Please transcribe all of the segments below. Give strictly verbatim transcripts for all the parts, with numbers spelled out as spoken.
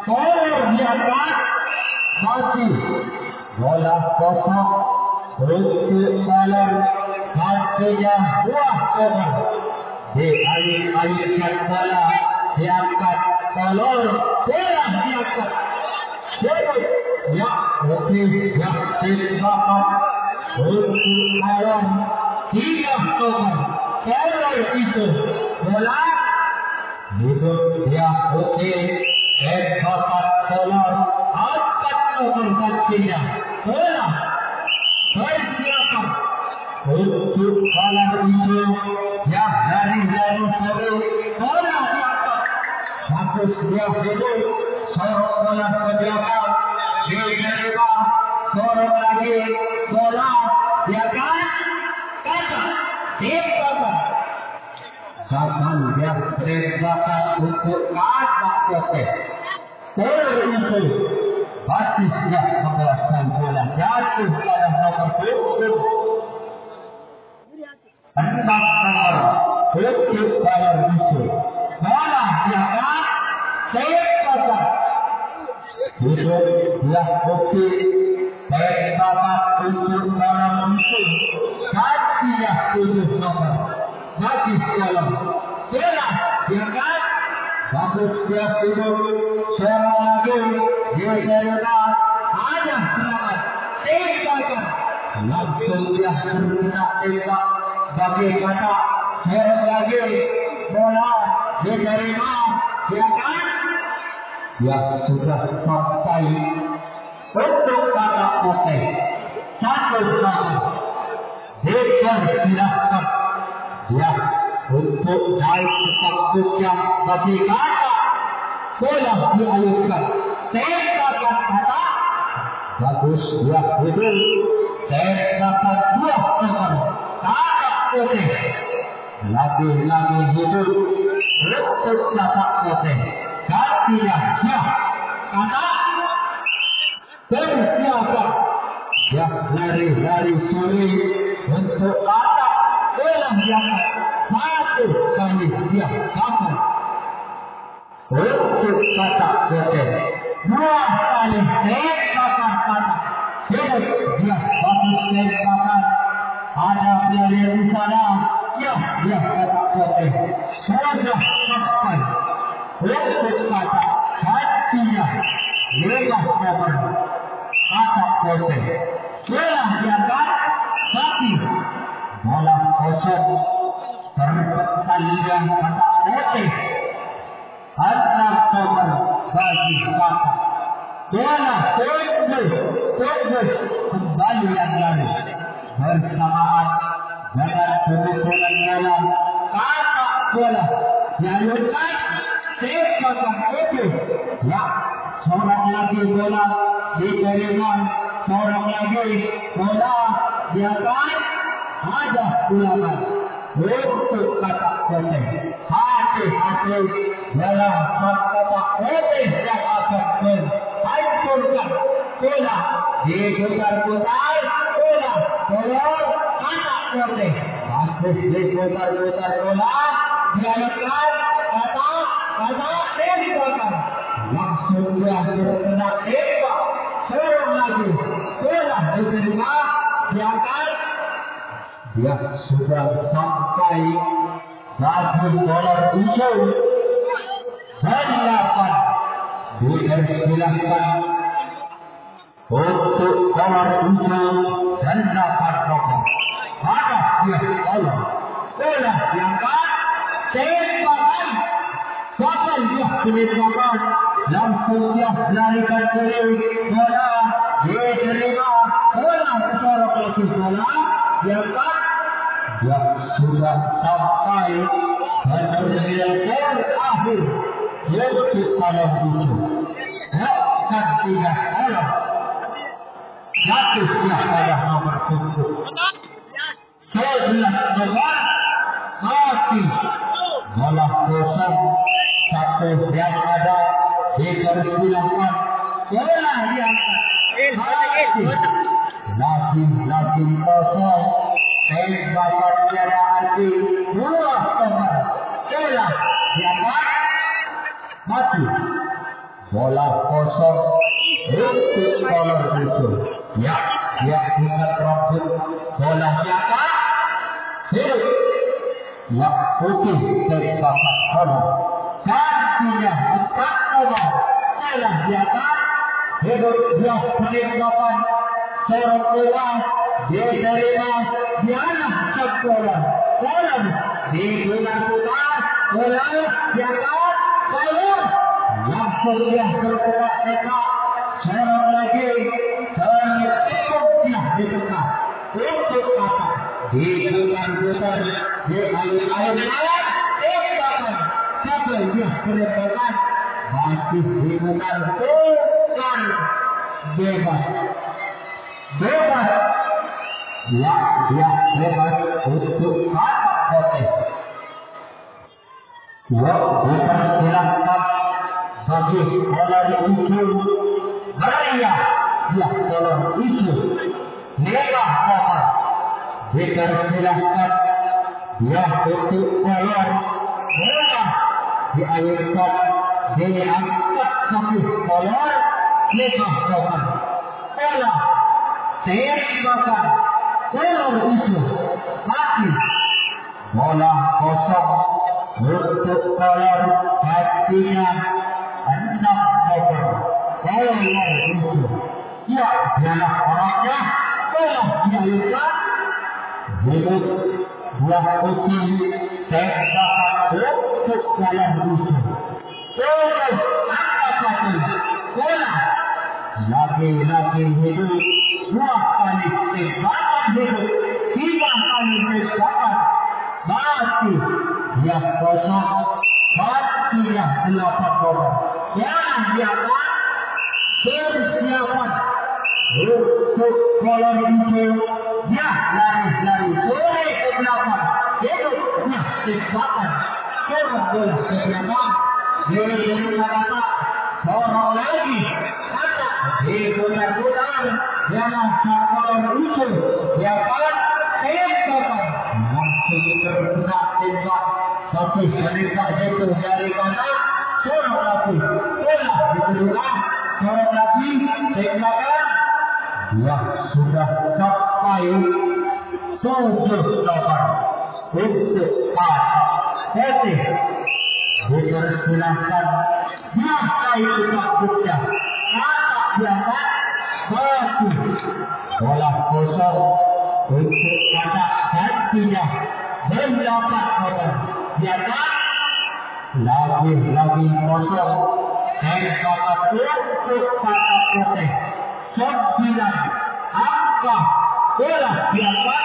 Skor diangkat masih bola kosong untuk Malang. Artinya buah kosong dialih-alihkan bola diangkat telur bola diangkat jadi ya oke ya tembakan untuk Malang tiga kosong telur itu bola itu ya oke tembakan telur empat kosong artinya bola bersiapkan untuk Malang itu ya dari dari sore bola diangkat bagus dia itu sorong bola ke belakang diterima sorong lagi bola diangkat kata tembakan kapan dia tembakan untuk kata kote bola itu batisnya membebaskan bola jatuh pada nomor punggung hendak nomor untuk Malang itu bola diangkat tembakan itu belah bukti tembakan untuk Malang itu kakinya tujuh nomor bagi dalam bola diangkat bagus dia hidup seorang lagi dia terima ada serangan tembakan langsung dia terkena tembak bagi kata seorang lagi bola diterima diangkat ya sudah sampai untuk kata putih satu sama dipersilahkan ya untuk naik ke kampusnya bagi kata bola dialihkan tembakan kata bagus ya itu tembakan dua nomor kata putih lagi-lagi hidup untuk kata putih kakinya ya kata bersiapkan ya lari-lari sore untuk kata bola diangkat satu kali dia kapan untuk kata putih dua kali tembakan kata hidup dia bagus tembakan ada player di sana ya dia kata putih sudah sampai untuk kata hatinya lima nomor kata putih bola diangkat tapi bola kosong pertandingan kata putih enam nomor bagi kata bola tembus tembus kembali yang lalu bersamaan dengan pemukulan bola kata bola dialirkan tembakan putih ya seorang lagi bola diterima seorang lagi bola diangkat ada ulangan untuk kata putih hati-hati dalam kata putih yang akan menghancurkan bola diputar-putar bola bola kata putih bagus diputar-putar bola dialirkan kata kata tembakan langsung dia terkena tembak seorang lagi bola diterima diangkat dia sudah sampai satu dolar hijau delapan dipersilahkan untuk dolar hijau dan delapan nomor ada dia bola bola diangkat tembakan sampai dia tembakan langsung dia larikan kiri bola diterima bola seorang lagi bola diangkat dia sudah sampai benar-benar akhir yaitu Malang itu hak tiga bola satu pada nomor tujuh sebelas nomor mati bola kosong satu yang ada dipersilahkan bola diangkat lagi-lagi kosong tembakan tiada arti dua nomor bola diangkat mati bola kosong untuk kolor itu. Ya, dia ingat robot bola siapa? Hidup. Ya, putih dari bapak kolor. Gantinya empat nomor. Bola siapa? Hidup dia peringatan. Seorang bola dia terima dialah sekolah. Kolor di bulan putar. Bola siapa? Kolor. Langsung dia bergerak dekat. Seorang lagi tertutup dia di tengah. Untuk apa? Di bulan putar. Di air-air lain. Tembakan. Sampai dia berdekat. Masih digunakan bukan bebas. Bebas. Ya, dia bebas untuk kata kotek. Ya, bukan silahkan bagi kolor itu beraya. Ya, kolor itu negah kolor. Bukan silahkan ya untuk kolor negah dialirkan diangkat satu kolor negah kolor. Kolor tembakan kolor itu mati. Bola kosong untuk kolor hatinya enam nomor. Kolor itu ya dialah orangnya. Kolor dialirkan hidup buah putih tembakan untuk kolor itu. Kolor apa satu bola lagi-lagi hidup dua kali tembakan hidup tiga kali tembakan mati. Dia kosong mati yang delapan orang. Yang diakan persiapan untuk kolor itu. Ya lari-lari sore ke belakang hidup dia tembakan kolor bola ke belakang. Dia berkata seorang lagi kata diputar-putar jangan kolor itu dia akan tembakan langsung terkena tembak tapi menembak jatuh dari mana seorang lagi bola diterima seorang lagi tembakan dia sudah sampai tujuh nomor untuk kata putih. Dipersilahkan dia kait takutnya kata biasa satu bola kosong untuk kata gantinya berlapan orang biasa lagi-lagi kosong dan kata untuk kata putih sembilan angka bola biasa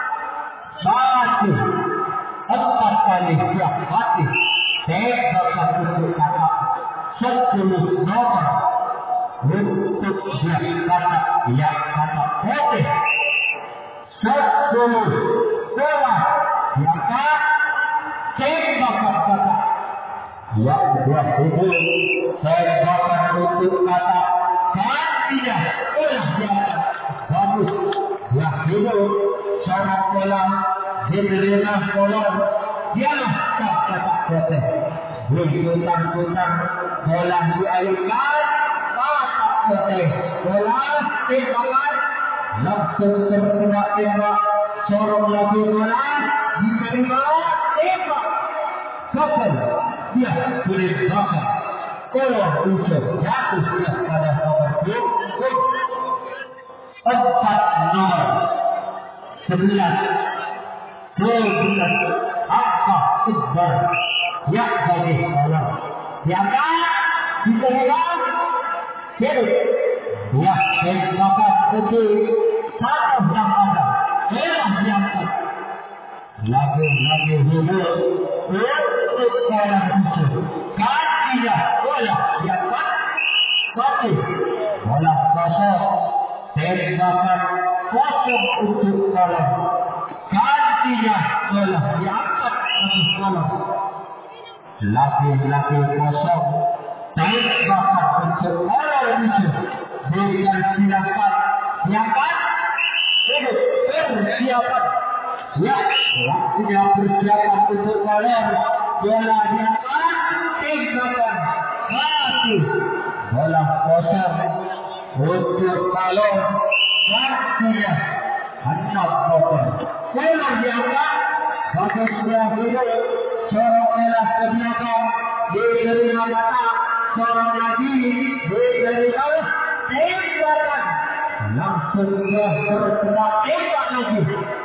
satu empat kali dia mati. Tembakan untuk kata sepuluh nomor untuk dia kata yang kata putih sepuluh bola yang kata tembakan kata yang dua puluh tembakan untuk kata gantinya bola biasa bagus ya hidup seorang bola diterima bola dialah kata putih. Berputar-putar bola dialirkan kata putih. Bola tembakan langsung terkena tembak. Sorong lagi bola diterima tembak. Gagal dia berdekat. Kolor ucap jatuh dia pada nomor dua empat nomor sebelas dua belas apa sebar ya bagi Allah siapa diterima hidup ya tembakan putih satu yang ada memang diangkat lagi-lagi hidup untuk kolor itu gantinya bola diangkat satu bola kosong tembakan kosong untuk kolor gantinya bola diangkat oleh kolor laki-laki kosong tembakan untuk kolor itu dengan silakan silakan hidup persiapan ya waktunya persiapan untuk kolor bola diangkat tembakan mati untuk kalau waktunya hendak motor. Kalau diangkat, bagi sebelah kiri, seorang elas ke belakang, diterima mata, seorang lagi diterima tembakan. Langsung dia terkena tembak lagi.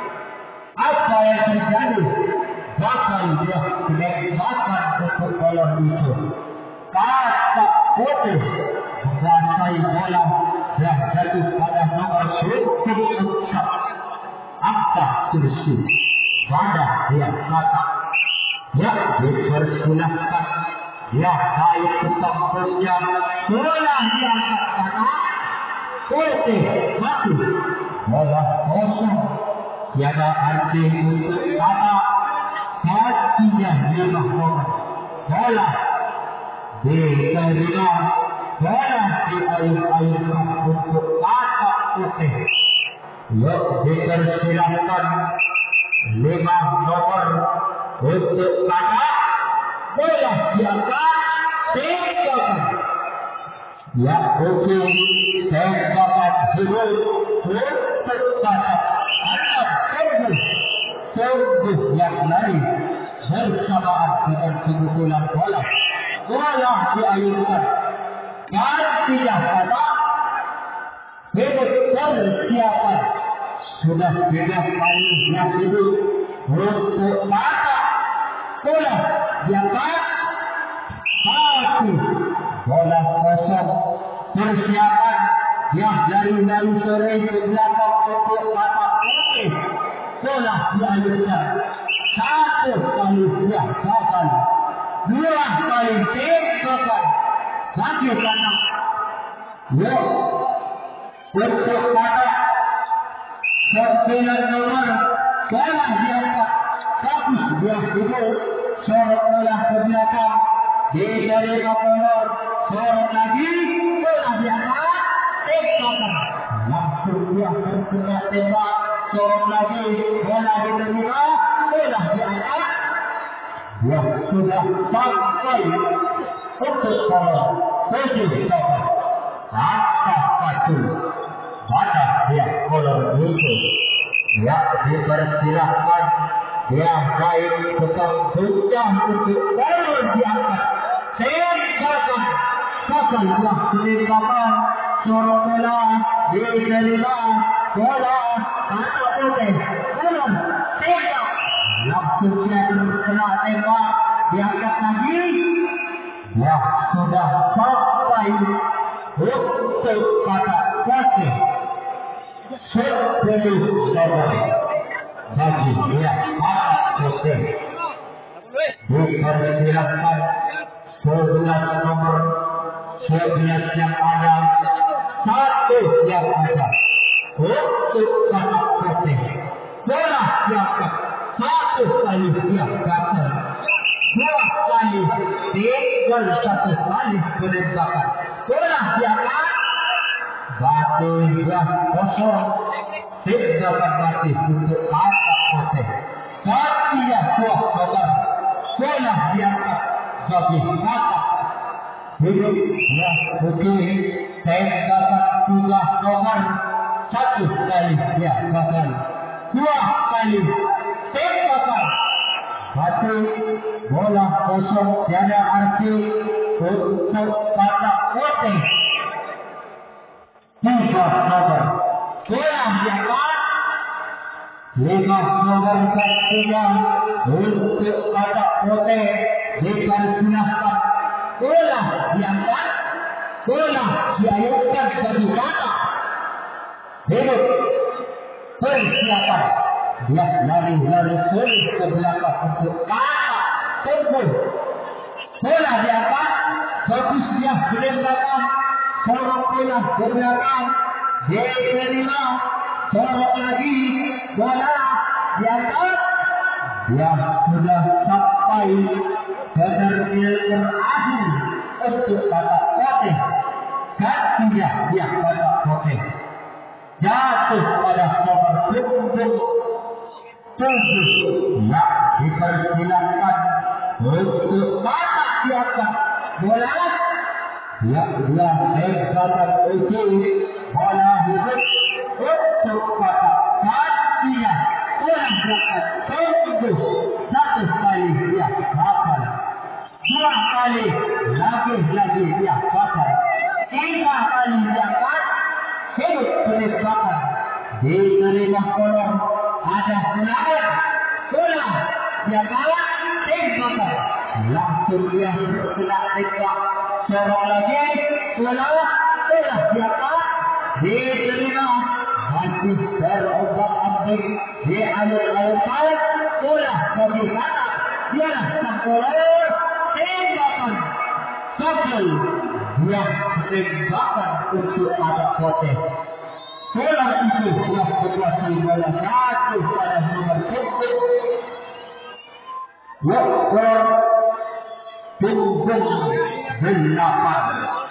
Apa yang terjadi? Bakal dia tembakan untuk kolor itu. Kata putih menguasai bola yang jatuh pada nomor sepuluh angka kursi pada dia kata ya dipersilahkan ya baik ketembusnya bola yang kata putih mati bola kosong tiada arti untuk kata hatinya lima orang bola diterima bola dialih-alihkan untuk kata putih. Yuk dipersilahkan lima nomor untuk kata bola diangkat tembakan. Ya putih tembakan hidup untuk kata anak tembus tembus yang lari bersamaan dengan kebetulan bola. Bola dialihkan gantinya kata hidup persiapan sudah beda kali yang hidup untuk mata bola diangkat hati bola kosong persiapan yang dari dari sore ke belakang untuk mata putih bola dialihkan satu kali dia gagal dua kali tembakan lagi kanan yuk untuk pada sembilan nomor bola diangkat tapi dia hidup sorot bola ke belakang di dari nomor sorot lagi bola diangkat tembakan langsung dia terkena tembak sorot lagi bola diterima bola diangkat ya sudah sampai untuk sorot tujuh nomor apa patu pada dia kolor itu ya dipersilahkan dia baik tetap sudah untuk kolor diangkat tembakan kapan telah tembakan sorot bola diterima bola anak putih kolor tembak langsung dia terkena tembak diangkat lagi ya sudah sampai untuk kata kasih sepuluh nomor bagi dia kata putih dipersilahkan sebelas nomor sebelas yang ada satu yang ada untuk kata putih bola diangkat satu kali dia gagal dua kali tinggal satu kali penembakan bola diangkat batu belas kosong tembakan mati untuk kata putih katinya buah nomor bola diangkat bagi kata hidup ya putih tembakan dua nomor satu kali dia gagal dua kali tembakan batu bola kosong tiada arti untuk kata putih tiga nomor bola diangkat lima nomor satunya untuk kata putih dipersilahkan bola diangkat bola dialihkan bagi kata hidup persiapan dia lari-lari sulit ke belakang untuk kata tembus bola diangkat bagus dia berembakan sorot bola ke belakang diterima sorot lagi bola diangkat dia sudah sampai benar-benar terakhir untuk kata putih gantinya dia kata putih jatuh pada nomor tujuh tujuh yang dipersilakan untuk kata diangkat bola Ya, dia hebat uji bola hidup untuk kata kakinya orang berangkat tembus satu kali dia bakal, dua kali lagi lagi dia bakal, tiga kali dia bakal hidup boleh bakal diterima kolom ada senarai bola dia kalah tembak langsung dia kena tembak. Seorang lagi, bola, bola siapa? Diterima, masih terombak-ambing di alur-alur bola bagi sana. Dia sang bola, tembakan, kabel, dia tembakan untuk ada kote. Bola itu sudah berkuasa bola satu pada nomor tujuh. Waktu tunggung delapan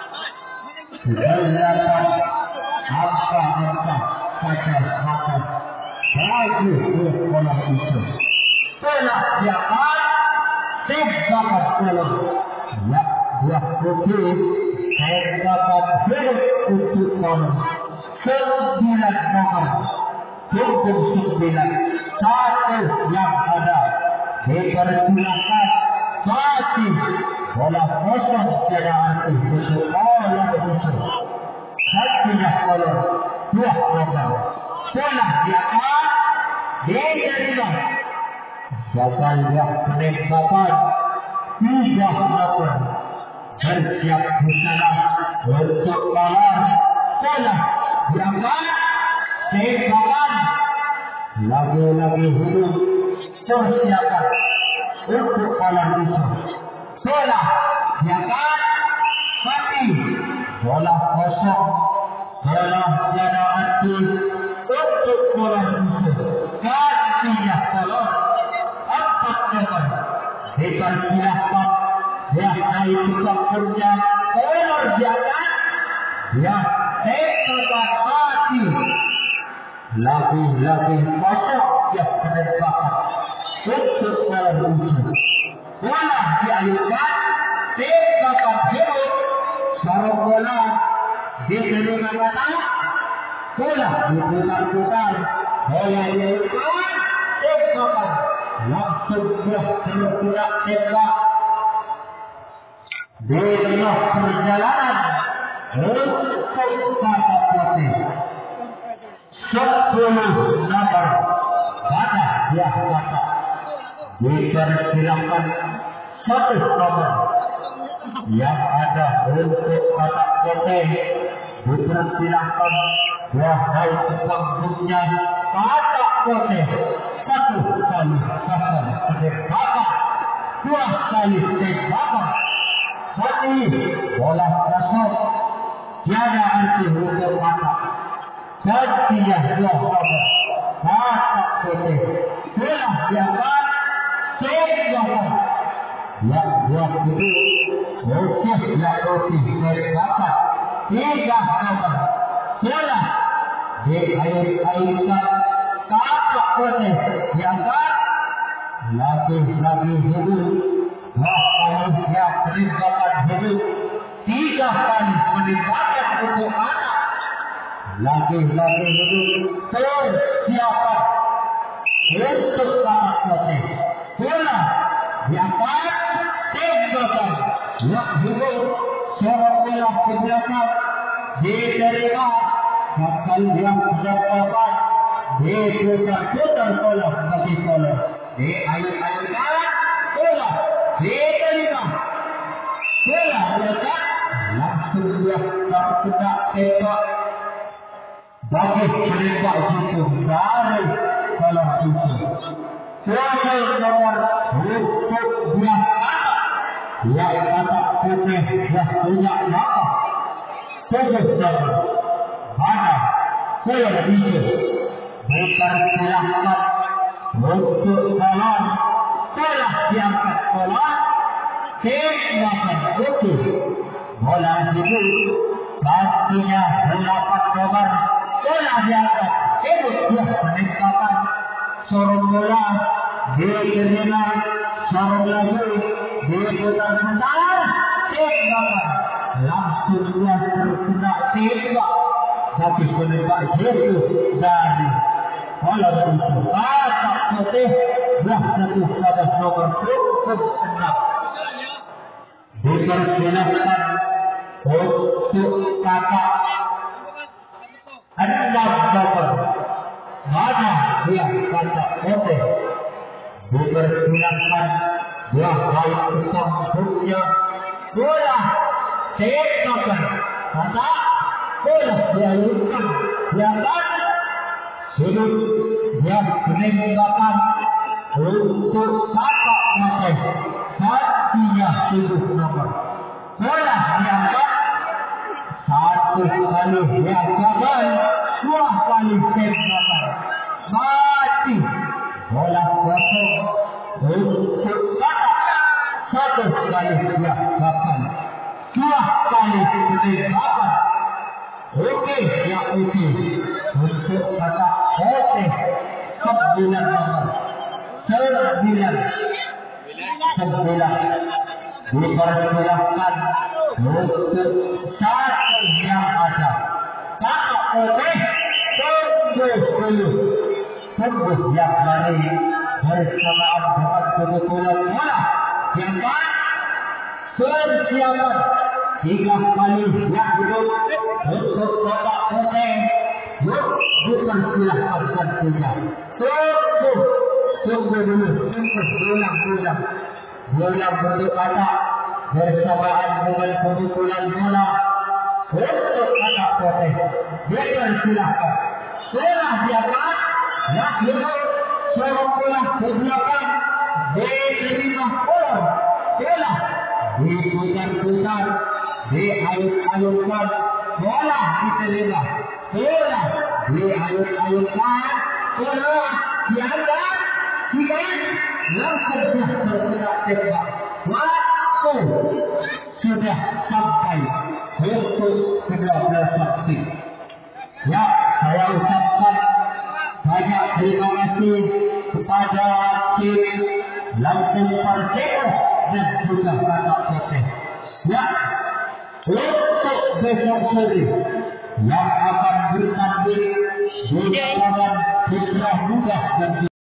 delapan apa-apa kata-kata bagi bola itu bola siapa tembakan bola ya dua puluh tembakan hidup untuk bola sembilan nomor tunggung sembilan satu yang ada dipersilakan masih bola kosong pada arti untuk bola itu satunya bola dua nomor bola siapa diterima gagal dia penembakan tiga nomor bersiap di sana untuk kalah bola siapa tembakan lagi-lagi hidup persiapan untuk kalah itu bola jangan mati bola kosong bola tiada arti untuk bola musuh gantinya bola empat nomor dipersilakan dia naik tukang kerja bola jangan dia tembakan mati lagi-lagi kosong dia penembakkan untuk bola musuh bola dialirkan tembakan hidup sarung bola diterima kata bola diputar-putar bola dialirkan tembakan langsung bergerak tembak di tengah perjalanan untuk kata putih sepuluh nomor kata dia kata dipersilakan satu nomor yang ada untuk kata putih dipersilakan wahai pengunjungnya kata putih satu kali pasang tembakan dua kali tembakan satu bola kosong tiada arti untuk kata gantinya dua nomor kata putih bola siapa tembakan ya dua itu Rokis ya rokis tembakan tiga nomor bola diair-airkan kakak putih yang kan lagi-lagi hidup wahai yang tembakan hidup tiga kali menembakkan untuk anak lagi-lagi hidup persiapan untuk kakak putih bola yang kan tembakan yang hidup seorang bola penjagaan diterima bakal yang terdapat diputar-putar bola bagi bola diair-airkan bola diterima bola melekat langsung dia terkena tembak bagi penembak itu dari bola itu bola nomor untuk dia yang kata putih yang punya nama tujuh nomor mana bola itu dipersilakan untuk bola bola diangkat bola tembakan itu bola itu pastinya delapan nomor bola diangkat itu dia menembakkan sorong bola diterima sorong lagi diputar-putar tembakan langsung tembak tapi penembak Yesus dari kalau itu kakak putih belah satu pada nomor cukup enam dipersilakan untuk kakak enam nomor mana yang kakak putih dipersilakan belah baik kesampurnya bola tembakan kata bola dialirkan silakan sudut dia menembakkan untuk kakak putih hatinya sudut nomor bola diangkat satu kali yang gagal dua kali tembakan mati bola kosong untuk kakak satu kali dia gagal dua kali tembakan oke ya oke untuk kakak putih sembilan nomor sembilan sembilan dipersilakan untuk satu yang ada kakak putih tunggu dulu tunggu yang lari bersamaan dengan kebetulan bola yang kan persiapan tiga kali yang hidup untuk kakak putih yuk dipersilakan tentunya tunggu tunggu dulu tunggu ulang-ulang ulang berkata bersamaan dengan kebetulan bola untuk kakak putih dipersilakan bola diangkat yang hidup seorang bola ke belakang diterima bola bola diputar-putar diayun-ayunkan bola diterima bola diayun-ayunkan bola diangkat tidak langsung sudah bergerak tembak waktu sudah sampai untuk kedua belas saksi ya saya ucapkan banyak terima kasih kepada tim Lampung Persero dan juga kakak putih ya untuk besok sore yang akan bertanding di lapangan Putra Muda dan